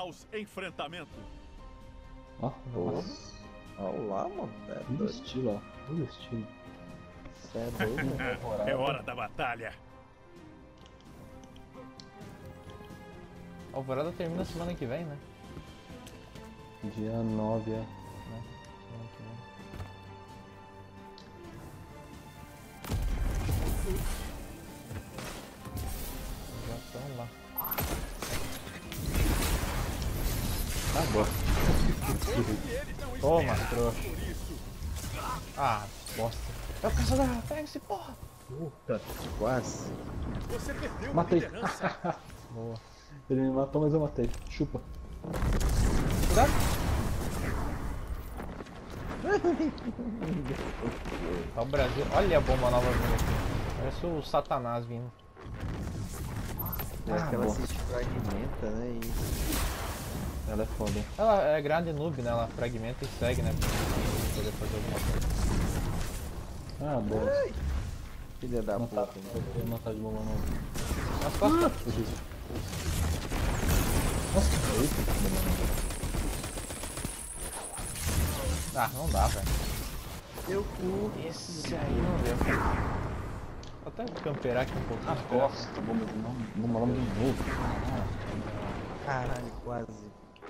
caos enfrentamento. Ó, olha lá, mano. Tudo estilo, ó. Tudo estilo. Cê é doido, né? É hora da batalha. A Alvorada termina semana que vem, né? Dia 9, é. Semana que vem. Já estão lá. Tá bom. Toma, trouxa. Ah, bosta. É o caçador, pega esse porra. Puta, quase. Você perdeu Matei. a liderança. Boa. Ele me matou, mas eu matei. Chupa. Cuidado. Tá o Brasil. Olha a bomba nova vindo aqui. Parece o Satanás vindo. É que ela bosta. se fragmenta, né? E Ela é foda. Ela é grande noob, né? Ela fragmenta e segue, né? Pra poder fazer alguma coisa. Ah, bosta. filha da puta, Matar, né? eu vou matar de bomba não. Nas costas. Nossa, eita, que bomba Ah, não dá, velho. Eu cu. Esse aí não deu. Vou até camperar aqui um pouquinho. Ah, bosta, bomba nova de novo. Caralho, quase.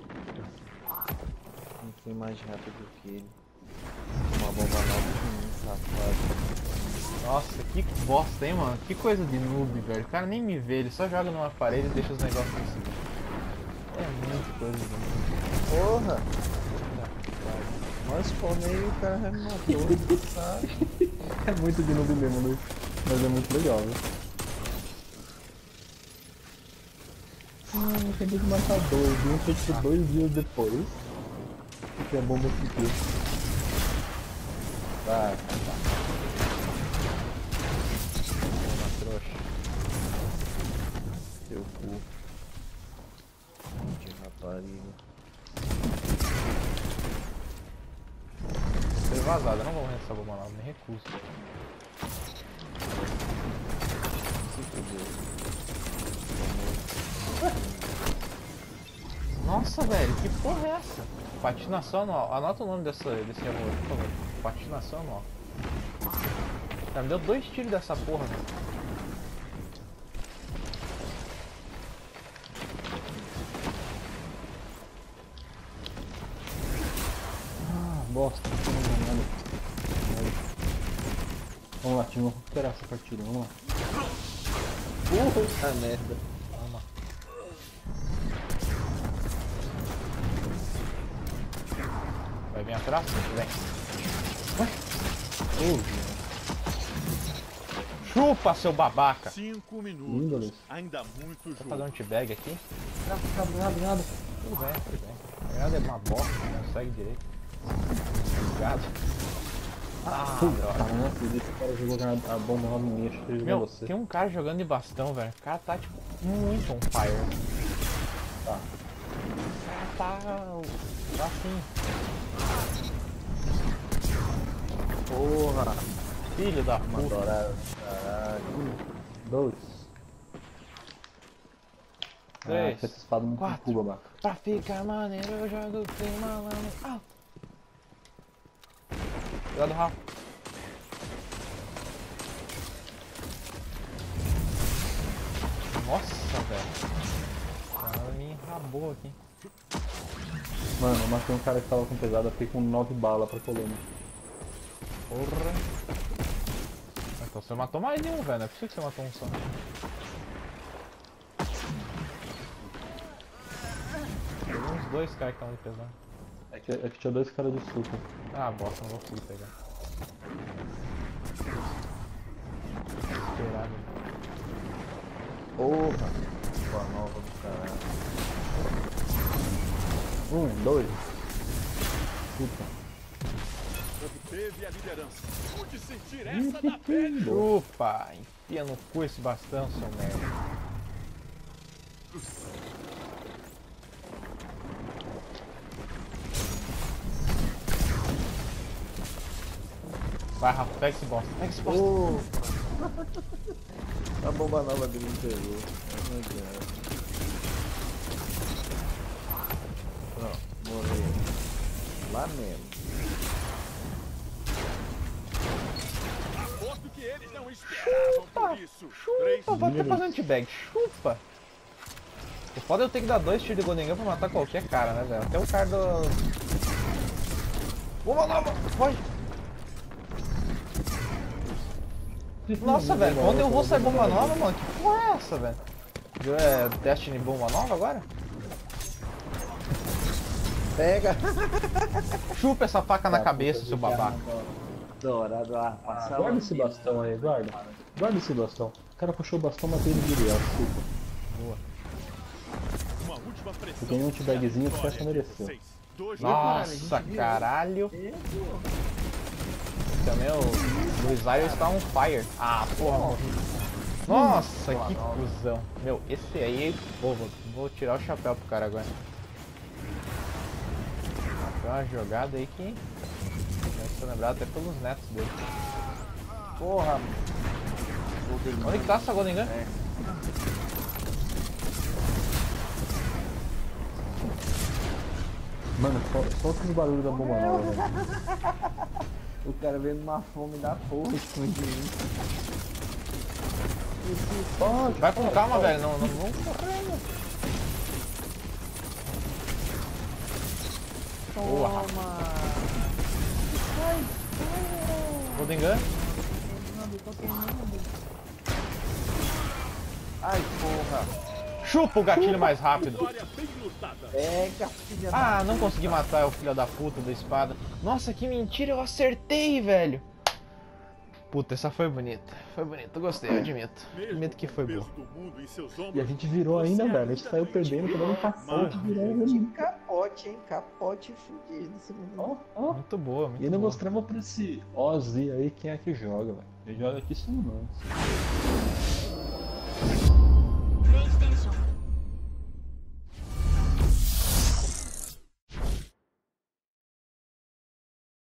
Não fui mais rápido que ele. Uma bomba nova de mim, safado. Nossa, que bosta, hein, mano? Que coisa de noob, velho. O cara nem me vê, ele só joga numa parede e deixa os negócios assim. É muito coisa de noob. Porra! Mas spawnej e o cara me matou, sabe? É muito de noob mesmo, né? Mas é muito legal, né? Eu acabei de matar dois, um foi tipo 2 dias depois. Porque a bomba ficou. Vai, Toma, trouxa. Seu cu. De rapariga. Foi vazado, eu não vou morrer nessa bomba não, me recuso. Se fudeu. Nossa, velho, que porra é essa? Patinação anual. Anota o nome desse amor, por favor. Patinação anual. Cara, me deu 2 tiros dessa porra, velho. Ah, bosta, não tô enganando. Vamos lá, time, vamos recuperar essa partida, vamos lá. Puta merda. Toma. Vai vir atrás? Vem. Chupa, seu babaca! 5 Lindo, minutos. Luiz. Ainda muito Vou fazer um jogo. teabag aqui. Nada. Tudo bem, tudo bem. A granada é uma bosta, não consegue direito. Obrigado. Ah, droga. Cara, não acredito que o cara jogou a bomba lá no meio, acho que ele jogou Meu, você. tem um cara jogando de bastão, velho. O cara tá, tipo, muito on fire. Tá. O cara tá assim. Porra. Filho da Uma puta. dourada. Caralho. 2. Ah, Três, essa espada muito quatro. cu, babaca. Pra ficar maneiro, eu jogo sem malandro. Ah. Cuidado, Rafa. Nossa, velho. O cara me enrabou aqui. Mano, eu matei um cara que tava com pesada, fiquei com 9 balas pra coluna. Porra. Então você matou mais de um, velho. Não é possível que você matou um só. Tem uns 2 caras que estão ali pesando. É que tinha 2 caras de suco. Ah, bosta, não vou conseguir pegar. Esperado. Porra. Boa nova do caralho. 1, 2. Puta. Obteve a liderança. Pude sentir essa na pele. Chupa! Enfia no cu esse bastão, seu merda. Vai, Rafa, pega esse bosta. Pega esse bosta. A bomba nova dele me pegou. Não adianta. lá mesmo. Aposto que eles não esperavam por isso. Chupa, vai até fazer anti-bag. Chupa. O foda é eu ter que dar 2 tiros de Golden Gun pra matar qualquer cara, né, velho? Até o cara do... Bomba nova! Foge! Nossa, velho, quando eu vou sair bomba nova, mano? Que porra é essa, velho? É Destiny bomba nova agora? Pega! Chupa essa faca na cabeça, seu babaca. Dourado, passa Guarda esse bastão aí, guarda. Guarda esse bastão. O cara puxou o bastão, matei ele de Uriel. Boa. Uma última pressão. Se tem um anti-bagzinho, tu faz mereceu. 2 Nossa, caralho. Também o Luiz Arias está on fire. Ah, porra, morri. Nossa, que cuzão. Meu, esse aí, pô, vou tirar o chapéu pro cara agora. Foi uma jogada aí que vai ser lembrado até pelos netos dele. Porra! Onde que tá essa Golden Gun? É. Mano, solta os barulhos da bomba nova, velho. O cara veio numa fome da porra com isso. Vai com calma, velho. Não vamos correndo. Boa. Golden Gun? Ai, porra! Chupa o gatilho mais rápido. Vitória bem lutada. Pega, filha Ah, não consegui matar o filho da puta da espada. Nossa, que mentira, eu acertei, velho. Puta, essa foi bonita. Foi bonita, gostei, eu admito. Admito que foi O boa. peso do mundo em seus E a ombros. gente virou ainda, velho. A gente saiu perdendo, cada um passou, a gente virou ainda. Capote, hein? Capote fudido. Esse menino. Ó, ó. Muito boa, muito E ainda boa. mostrava pra esse Ozzy aí quem é que joga, velho. Ele joga aqui só nós.